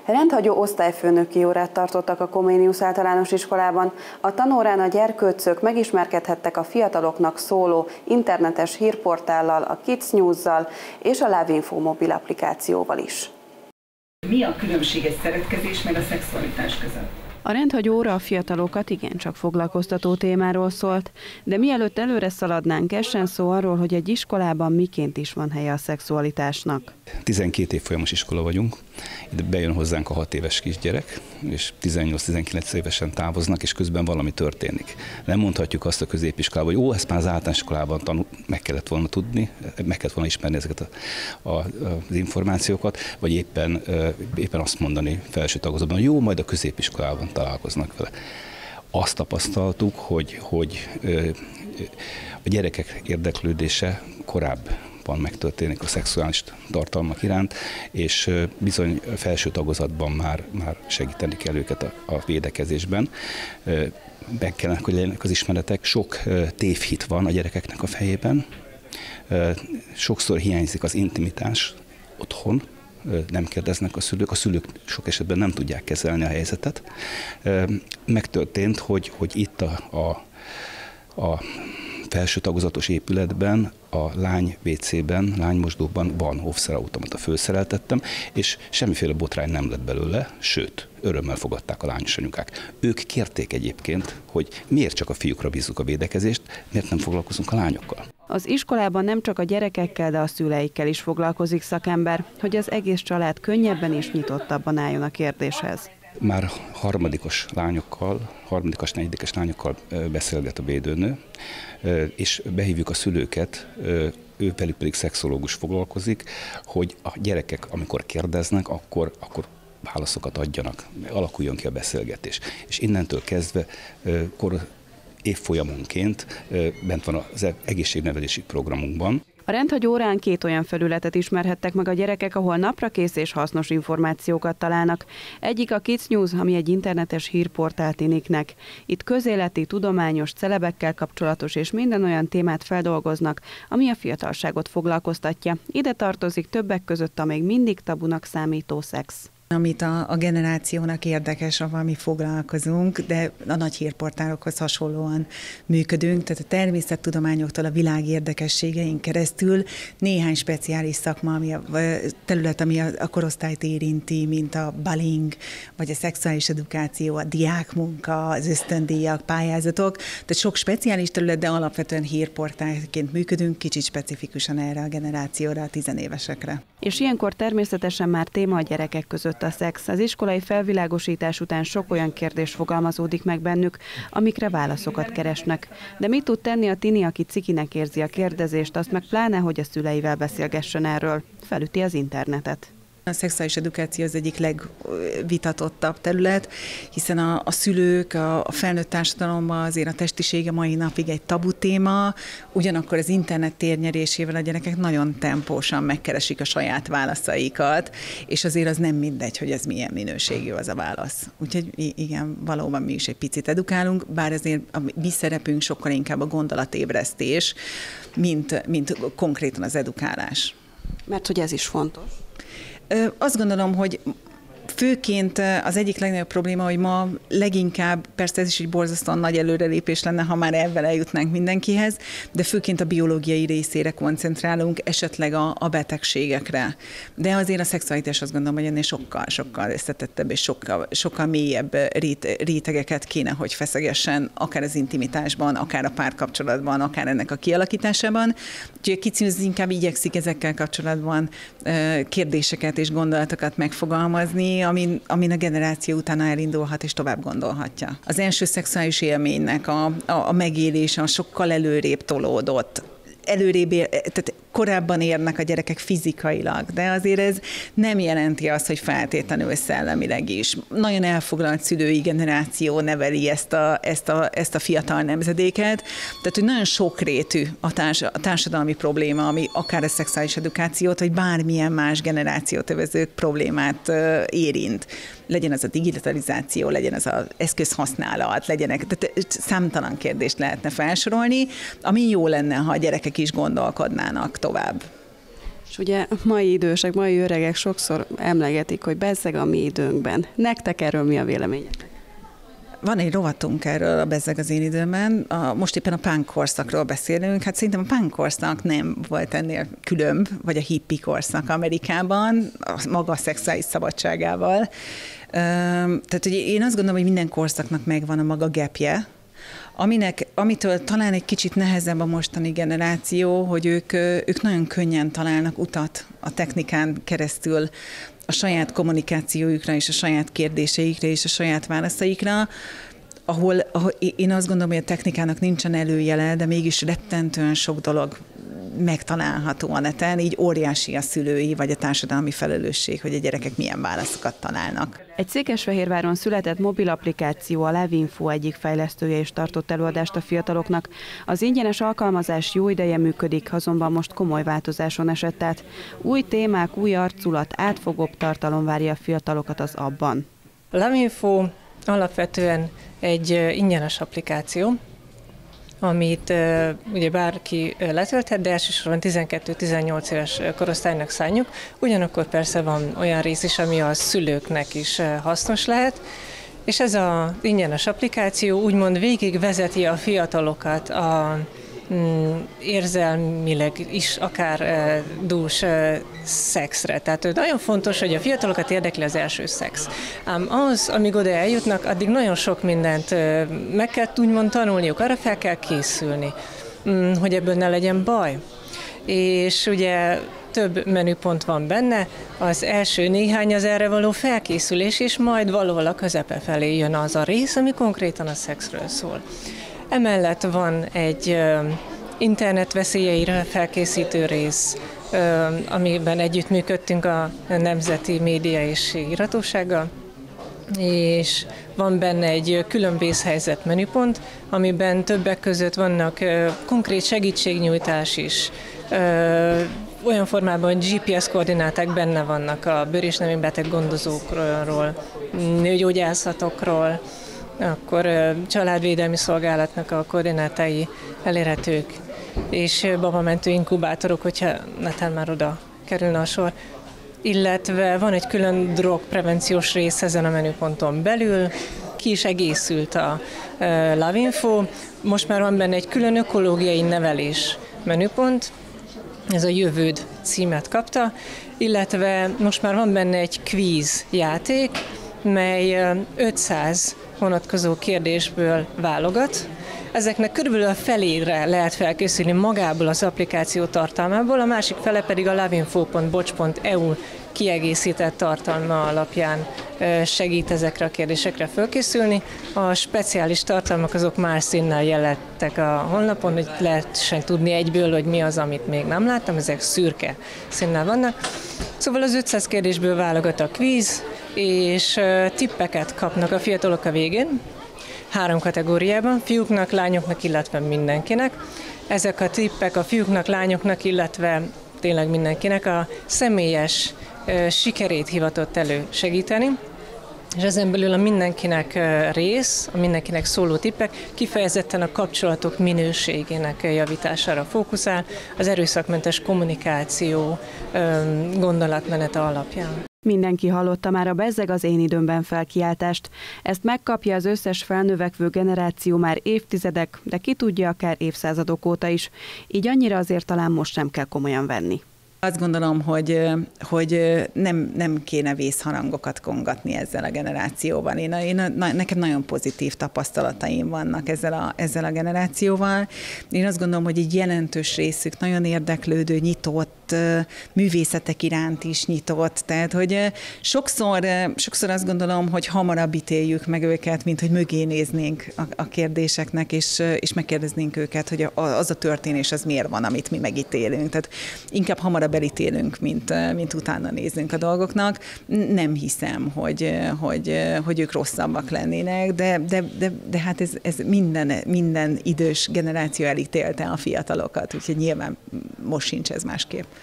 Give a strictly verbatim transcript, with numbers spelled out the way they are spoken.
Rendhagyó osztályfőnöki órát tartottak a Comenius általános iskolában. A tanórán a gyerkőcök megismerkedhettek a fiataloknak szóló internetes hírportállal, a Kids News-zal és a Lávinfo mobil applikációval is. Mi a különbség egy szeretkezés meg a szexualitás között? A rendhagyó óra a fiatalokat igencsak foglalkoztató témáról szólt, de mielőtt előre szaladnánk, essen szó arról, hogy egy iskolában miként is van helye a szexualitásnak. tizenkét évfolyamos iskola vagyunk, itt bejön hozzánk a hat éves kisgyerek, és tizennyolc-tizenkilenc évesen távoznak, és közben valami történik. Nem mondhatjuk azt a középiskolában, hogy ó, ezt már az általános iskolában tanul, meg kellett volna tudni, meg kellett volna ismerni ezeket a, a, az információkat, vagy éppen, éppen azt mondani felső tagozatban, hogy jó, majd a középiskolában találkoznak vele. Azt tapasztaltuk, hogy, hogy a gyerekek érdeklődése korábban megtörténik a szexuális tartalmak iránt, és bizony felső tagozatban már, már segíteni kell őket a, a védekezésben. Meg kellene, hogy legyenek az ismeretek. Sok tévhit van a gyerekeknek a fejében. Sokszor hiányzik az intimitás otthon, nem kérdeznek a szülők, a szülők sok esetben nem tudják kezelni a helyzetet. Megtörtént, hogy, hogy itt a, a, a felső tagozatos épületben, a lány vécében, lánymosdóban van offszerautomata, fölszereltettem, és semmiféle botrány nem lett belőle, sőt, örömmel fogadták a lányos anyukák. Ők kérték egyébként, hogy miért csak a fiúkra bízzuk a védekezést, miért nem foglalkozunk a lányokkal. Az iskolában nem csak a gyerekekkel, de a szüleikkel is foglalkozik szakember, hogy az egész család könnyebben és nyitottabban álljon a kérdéshez. Már harmadikos lányokkal, harmadikos, negyedikes lányokkal beszélget a védőnő, és behívjuk a szülőket, ő velük pedig szexológus foglalkozik, hogy a gyerekek, amikor kérdeznek, akkor, akkor válaszokat adjanak, alakuljon ki a beszélgetés. És innentől kezdve kor, évfolyamonként bent van az egészségnevelési programunkban. A rendhagyó órán két olyan felületet ismerhettek meg a gyerekek, ahol naprakész és hasznos információkat találnak. Egyik a Kids News, ami egy internetes hírportál tiniknek. Itt közéleti, tudományos, celebekkel kapcsolatos és minden olyan témát feldolgoznak, ami a fiatalságot foglalkoztatja. Ide tartozik többek között a még mindig tabunak számító szex. Amit a, a generációnak érdekes, ahol mi foglalkozunk, de a nagy hírportálokhoz hasonlóan működünk, tehát a természettudományoktól a világ érdekességein keresztül néhány speciális szakma, ami a terület, ami a, a korosztályt érinti, mint a bullying, vagy a szexuális edukáció, a diákmunka, az ösztöndíjak, pályázatok, tehát sok speciális terület, de alapvetően hírportálként működünk, kicsit specifikusan erre a generációra, a tizenévesekre. És ilyenkor természetesen már téma a gyerekek között a szex. Az iskolai felvilágosítás után sok olyan kérdés fogalmazódik meg bennük, amikre válaszokat keresnek. De mit tud tenni a tini, aki cikinek érzi a kérdezést, azt meg pláne, hogy a szüleivel beszélgessen erről? Felüti az internetet. A szexuális edukáció az egyik legvitatottabb terület, hiszen a, a szülők, a, a felnőtt társadalomban azért a testisége mai napig egy tabu téma, ugyanakkor az internet térnyerésével a gyerekek nagyon tempósan megkeresik a saját válaszaikat, és azért az nem mindegy, hogy ez milyen minőségű az a válasz. Úgyhogy igen, valóban mi is egy picit edukálunk, bár azért a mi szerepünk sokkal inkább a gondolatébresztés, mint, mint konkrétan az edukálás. Mert hogy ez is fontos. Azt gondolom, hogy főként az egyik legnagyobb probléma, hogy ma leginkább, persze ez is egy borzasztóan nagy előrelépés lenne, ha már ebben eljutnánk mindenkihez, de főként a biológiai részére koncentrálunk, esetleg a, a betegségekre. De azért a szexualitás azt gondolom, hogy ennél sokkal, sokkal összetettebb és sokkal, sokkal mélyebb rét, rétegeket kéne, hogy feszegessen, akár az intimitásban, akár a párkapcsolatban, akár ennek a kialakításában. Úgyhogy a Kids News inkább igyekszik ezekkel kapcsolatban kérdéseket és gondolatokat megfogalmazni, Amin, amin a generáció utána elindulhat és tovább gondolhatja. Az első szexuális élménynek a, a, a megélése sokkal előrébb tolódott. Előrébb, ér, tehát korábban érnek a gyerekek fizikailag, de azért ez nem jelenti azt, hogy feltétlenül szellemileg is. Nagyon elfoglalt szülői generáció neveli ezt a, ezt a, ezt a fiatal nemzedéket, tehát hogy nagyon sokrétű a, társ, a társadalmi probléma, ami akár a szexuális edukációt, vagy bármilyen más generációt övező problémát uh, érint. Legyen az a digitalizáció, legyen az az eszközhasználat, legyenek, tehát számtalan kérdést lehetne felsorolni, ami jó lenne, ha a gyerekek is gondolkodnának tovább. És ugye mai idősek, mai öregek sokszor emlegetik, hogy bezzeg a mi időnkben. Nektek erről mi a véleményetek? Van egy rovatunk erről a Bezzeg az én időmben, a, most éppen a punk korszakról beszélünk, hát szerintem a punk korszak nem volt ennél különb, vagy a hippie korszak Amerikában, a maga szexuális szabadságával. Tehát ugye én azt gondolom, hogy minden korszaknak megvan a maga gapje, Aminek, amitől talán egy kicsit nehezebb a mostani generáció, hogy ők, ők nagyon könnyen találnak utat a technikán keresztül a saját kommunikációjukra és a saját kérdéseikre és a saját válaszaikra, ahol, ahol én azt gondolom, hogy a technikának nincsen előjele, de mégis rettentően sok dolog megtalálható a neten, így óriási a szülői vagy a társadalmi felelősség, hogy a gyerekek milyen válaszokat találnak. Egy Székesfehérváron született mobil applikáció, a LoveInfo egyik fejlesztője is tartott előadást a fiataloknak. Az ingyenes alkalmazás jó ideje működik, azonban most komoly változáson esett át. Új témák, új arculat, átfogóbb tartalom várja a fiatalokat az appban. A LoveInfo alapvetően egy ingyenes applikáció, amit uh, ugye bárki uh, letölthet, de elsősorban tizenkettő-tizennyolc éves korosztálynak szánjuk. Ugyanakkor persze van olyan rész is, ami a szülőknek is uh, hasznos lehet, és ez az ingyenes applikáció úgymond végigvezeti a fiatalokat a mm, érzelmileg is akár uh, dús uh, szexre. Tehát nagyon fontos, hogy a fiatalokat érdekli az első szex. Ám az, amíg oda eljutnak, addig nagyon sok mindent uh, meg kell úgymond tanulniuk, arra fel kell készülni, um, hogy ebből ne legyen baj. És ugye több menüpont van benne, az első néhány az erre való felkészülés, és majd valahol a közepe felé jön az a rész, ami konkrétan a szexről szól. Emellett van egy uh, internet veszélyeire felkészítő rész, uh, amiben együttműködtünk a Nemzeti Média és Iratósággal, és van benne egy külön vészhelyzet menüpont, amiben többek között vannak uh, konkrét segítségnyújtás is, uh, olyan formában, hogy gé pé es koordináták benne vannak a bőr- és nemi-beteg gondozókról, nőgyógyászatokról, akkor családvédelmi szolgálatnak a koordinátái elérhetők, és babamentő inkubátorok, hogyha netán már oda kerülne a sor. Illetve van egy külön drogprevenciós rész ezen a menüponton belül, ki is egészült a LoveInfo. Most már van benne egy külön ökológiai nevelés menüpont, ez a Jövőd címet kapta, illetve most már van benne egy kvíz játék, mely ötszáz vonatkozó kérdésből válogat. Ezeknek körülbelül a felére lehet felkészülni magából az applikáció tartalmából, a másik fele pedig a loveinfo pont bocs pont e u kiegészített tartalma alapján segít ezekre a kérdésekre felkészülni. A speciális tartalmak azok más színnel jelentek a honlapon, hogy lehessen tudni egyből, hogy mi az, amit még nem láttam, ezek szürke színnel vannak. Szóval az ötszáz kérdésből válogat a kvíz, és tippeket kapnak a fiatalok a végén, három kategóriában, fiúknak, lányoknak, illetve mindenkinek. Ezek a tippek a fiúknak, lányoknak, illetve tényleg mindenkinek a személyes sikerét hivatott elősegíteni, és ezen belül a mindenkinek rész, a mindenkinek szóló tippek kifejezetten a kapcsolatok minőségének javítására fókuszál, az erőszakmentes kommunikáció gondolatmenete alapján. Mindenki hallotta már a Bezzeg az én időmben felkiáltást. Ezt megkapja az összes felnövekvő generáció már évtizedek, de ki tudja, akár évszázadok óta is. Így annyira azért talán most sem kell komolyan venni. Azt gondolom, hogy, hogy nem, nem kéne vészharangokat kongatni ezzel a generációban. Én, én, nekem nagyon pozitív tapasztalataim vannak ezzel a, ezzel a generációval. Én azt gondolom, hogy egy jelentős részük nagyon érdeklődő, nyitott, művészetek iránt is nyitott. Tehát, hogy sokszor, sokszor azt gondolom, hogy hamarabb ítéljük meg őket, mint hogy mögé néznénk a, a kérdéseknek, és, és megkérdeznénk őket, hogy az a történés az miért van, amit mi megítélünk. Tehát inkább hamarabb elítélünk, mint, mint utána nézzünk a dolgoknak. Nem hiszem, hogy, hogy, hogy ők rosszabbak lennének, de, de, de, de hát ez, ez minden, minden idős generáció elítélte a fiatalokat, úgyhogy nyilván most sincs ez másképp.